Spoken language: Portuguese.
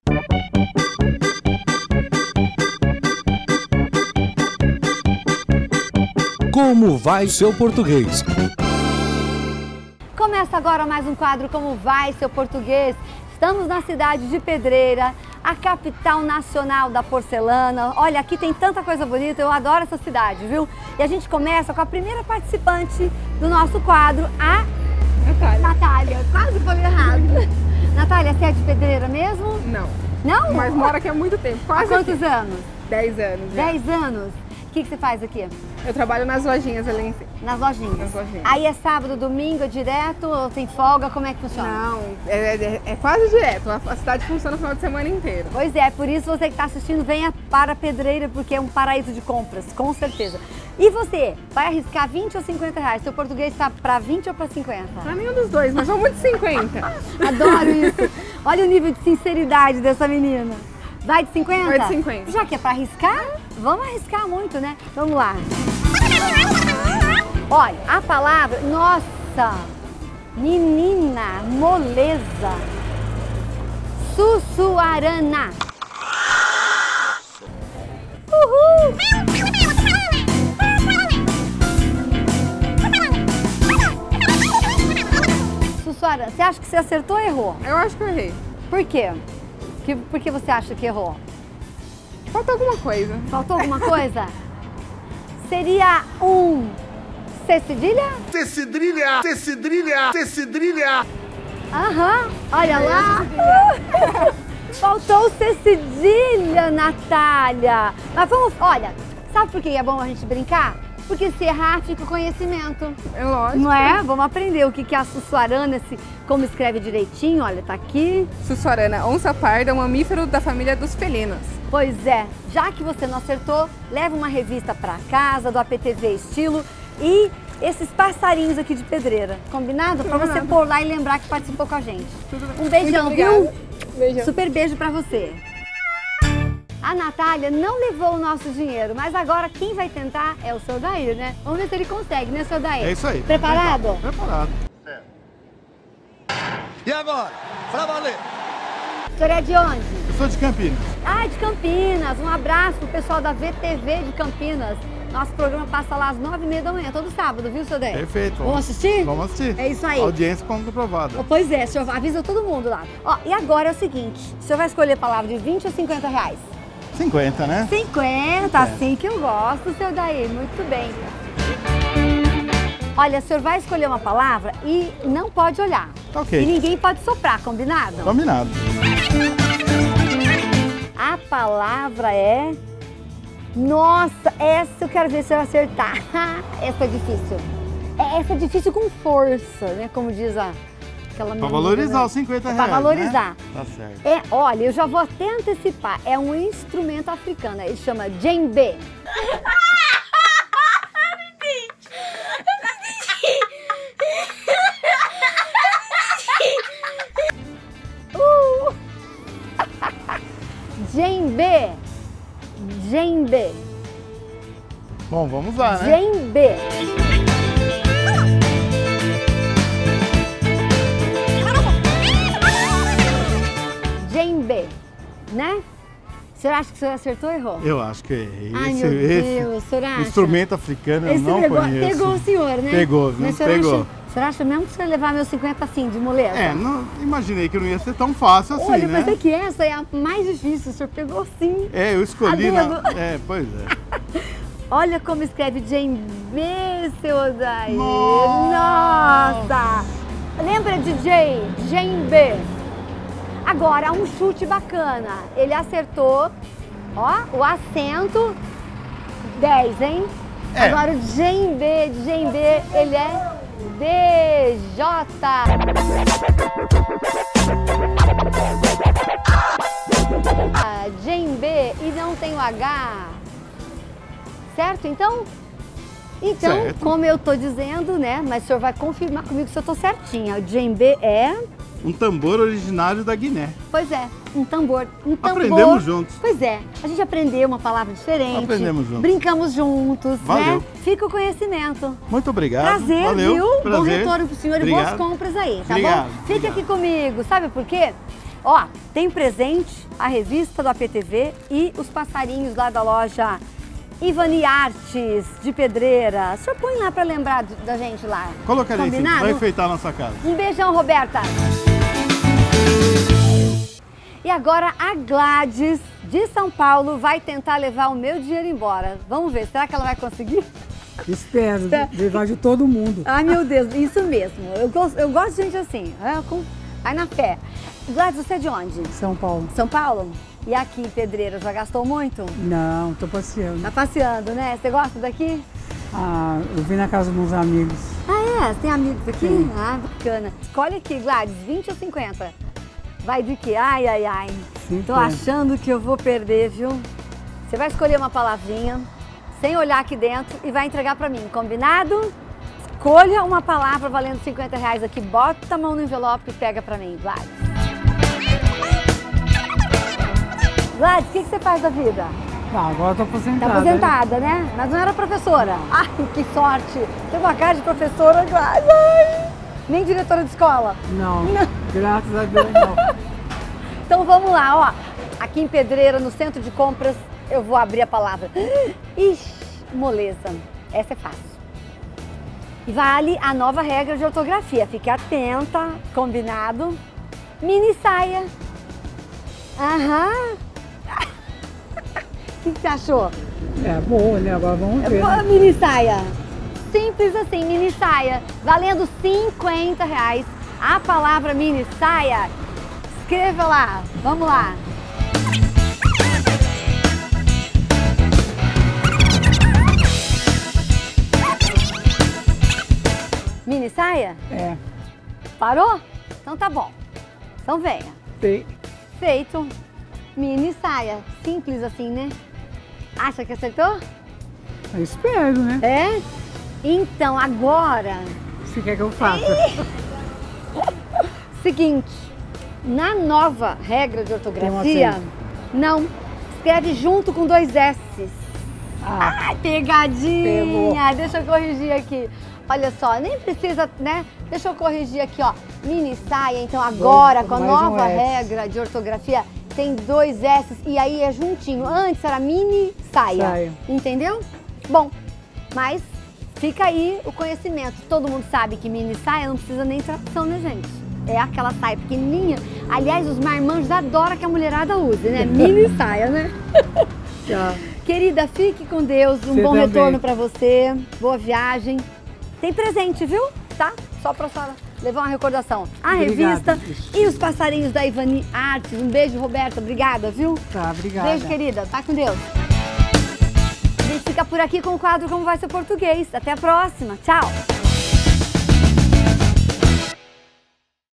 Como vai seu português? Começa agora mais um quadro Como vai seu português? Estamos na cidade de Pedreira, a capital nacional da porcelana. Olha, aqui tem tanta coisa bonita, eu adoro essa cidade, viu? E a gente começa com a primeira participante do nosso quadro, a Natália. Quase falei errado. Natália, você é de Pedreira mesmo? Não. Não? Mas mora aqui há muito tempo, quase. Há quantos anos? 10 anos. Já. 10 anos? O que você faz aqui? Eu trabalho nas lojinhas ali em cima. Nas lojinhas? Nas lojinhas. Aí é sábado, domingo, direto ou tem folga? Como é que funciona? Não, é quase direto. A cidade funciona o final de semana inteiro. Pois é, por isso você que está assistindo, venha para Pedreira, porque é um paraíso de compras, com certeza. E você, vai arriscar 20 ou 50 reais? Seu português está para 20 ou para 50? Para nenhum dos dois, mas vamos de 50. Adoro isso. Olha o nível de sinceridade dessa menina. Vai de 50? Vai de 50. Já que é para arriscar, vamos arriscar muito, né? Vamos lá. Olha, a palavra, nossa, menina, moleza, Sussuarana. Uhul! Sussuarana, você acha que você acertou ou errou? Eu acho que eu errei. Por quê? Por que você acha que errou? Falta alguma coisa. Faltou alguma coisa? Seria um C cedilha? Tecidrilha, tecidrilha, tecidrilha. Aham, olha lá. Faltou o C cedilha, Natália. Mas vamos, olha, sabe por que é bom a gente brincar? Porque se errar, fica o conhecimento. É lógico. Não é? Vamos aprender o que é a Sussuarana, como escreve direitinho, olha, tá aqui. Sussuarana, onça parda, um mamífero da família dos felinos. Pois é, já que você não acertou, leva uma revista para casa do APTV Estilo e esses passarinhos aqui de Pedreira, combinado? Para você pôr lá e lembrar que participou com a gente. Um beijão, viu? Beijão. Super beijo para você. A Natália não levou o nosso dinheiro, mas agora quem vai tentar é o Sr. Dair, né? Vamos ver se ele consegue, né, Sr. Dair? É isso aí. Preparado? Preparado. E agora? Pra valer. O senhor é de onde? Eu sou de Campinas. Ah, de Campinas. Um abraço pro pessoal da VTV de Campinas. Nosso programa passa lá às 9h30 da manhã, todo sábado, viu, Sr. Dair? Perfeito. Vamos assistir? Vamos assistir. É isso aí. Audiência comprovada. Oh, pois é, o senhor avisa todo mundo lá. Ó, e agora é o seguinte, o senhor vai escolher a palavra de 20 ou 50 reais? 50, né? 50, assim que eu gosto, Sr. Dair, muito bem. Olha, o senhor vai escolher uma palavra e não pode olhar. Ok. E ninguém pode soprar, combinado? Combinado. A palavra é... Nossa, essa eu quero ver se eu acertar. Essa é difícil. Essa é difícil com força, né? Como diz aquela... Pra valorizar os 50 reais, Pra valorizar. Né? Tá certo. Olha, eu já vou até antecipar. É um instrumento africano. Ele chama djembe. Djembe. Djembe. Bom, vamos lá, né? Djembe. Djembe, né? O senhor acha que o senhor acertou ou errou? Eu acho que errei. Ai, meu Deus, o senhor acha? Instrumento africano eu não conheço. Pegou o senhor, né? Pegou, viu? Mas o senhor Pegou. o senhor acha mesmo que o senhor levar meus 50 assim, de muleta? É, não, imaginei que não ia ser tão fácil assim, Olha, né? mas é que essa é a mais difícil, o senhor pegou sim. É, eu escolhi A na... dedo. É, pois é. Olha como escreve djembe, seu Odair. Nossa! Nossa! Lembra DJ? Djembe. Agora, um chute bacana. Ele acertou, ó, o acento, 10, hein? É. Agora o djembe, ele é DJ. Djembe e não tem o H. Certo? Então, Certo. como eu tô dizendo, né? Mas o senhor vai confirmar comigo se eu tô certinha. O djembe é... Um tambor originário da Guiné. Pois é, um tambor. Um tambor. Aprendemos juntos. Pois é, a gente aprendeu uma palavra diferente. Aprendemos juntos. Brincamos juntos, Valeu. né? Fica o conhecimento. Muito obrigado. Prazer, Valeu. viu? Prazer. Bom retorno pro senhor Obrigado. e boas compras aí, tá Obrigado. bom? Fica Obrigado. aqui comigo, sabe por quê? Ó, tem presente, a revista do APTV e os passarinhos lá da loja Ivani Artes de Pedreira. O senhor põe lá pra lembrar da gente lá. Colocarei sim, Combinado? vai enfeitar a nossa casa. Um beijão, Roberta. E agora a Gladys, de São Paulo, vai tentar levar o meu dinheiro embora. Vamos ver, será que ela vai conseguir? Espero, levar de todo mundo. Ai, meu Deus, isso mesmo. Eu gosto de gente assim, vai na fé. Gladys, você é de onde? São Paulo. São Paulo? E aqui em Pedreira, já gastou muito? Não, tô passeando. Tá passeando, né? Você gosta daqui? Ah, eu vim na casa de uns amigos. Ah, é? Você tem amigos aqui? Sim. Ah, bacana. Escolhe aqui, Gladys, 20 ou 50? Vai de quê? Ai, ai, ai. 50. Tô achando que eu vou perder, viu? Você vai escolher uma palavrinha, sem olhar aqui dentro, e vai entregar pra mim, combinado? Escolha uma palavra valendo 50 reais aqui, bota a mão no envelope e pega pra mim, Gladys. Gladys, o que você faz da vida? Ah, agora eu tô aposentada. Tá aposentada, né? Mas não era professora. Ai, que sorte! Tem uma cara de professora, Gladys. Ai, nem diretora de escola. Não, graças a Deus não. Então vamos lá, ó. Aqui em Pedreira, no centro de compras, eu vou abrir a palavra. Ixi, moleza. Essa é fácil. E vale a nova regra de ortografia. Fique atenta, combinado. Mini saia. Aham. O que você achou? É boa, né? Agora vamos ver. Né? Mini saia. Simples assim, mini saia. Valendo 50 reais. A palavra mini saia. Escreva lá. Vamos lá. Mini saia? É. Parou? Então tá bom. Então venha. Tem. Feito. Mini saia. Simples assim, né? Acha que acertou? Eu espero, né? É? Então, agora... Você quer que eu faça? Seguinte, na nova regra de Tem ortografia, um acento. não, escreve junto com 2 S's. Ah, Ai, pegadinha! Pegou. Deixa eu corrigir aqui. Olha só, nem precisa, né? Deixa eu corrigir aqui, ó. Mini saia, então agora, com a mais um nova S. regra de ortografia, tem 2 S's e aí é juntinho. Antes era mini saia. Saia. Entendeu? Bom, mas fica aí o conhecimento. Todo mundo sabe que mini saia não precisa nem tradução, né, gente? É aquela saia pequenininha. Aliás, os marmanjos adoram que a mulherada use, né? Mini saia, né? tá. Querida, fique com Deus. Um Você bom também. retorno pra você. Boa viagem. Tem presente, viu? Tá? Só pra senhora levar uma recordação. A Obrigada. revista e os passarinhos da Ivani Artes. Um beijo, Roberta. Obrigada, viu? Tá, obrigada. Beijo, querida. Tá com Deus. A gente fica por aqui com o quadro Como Vai Ser Português. Até a próxima. Tchau.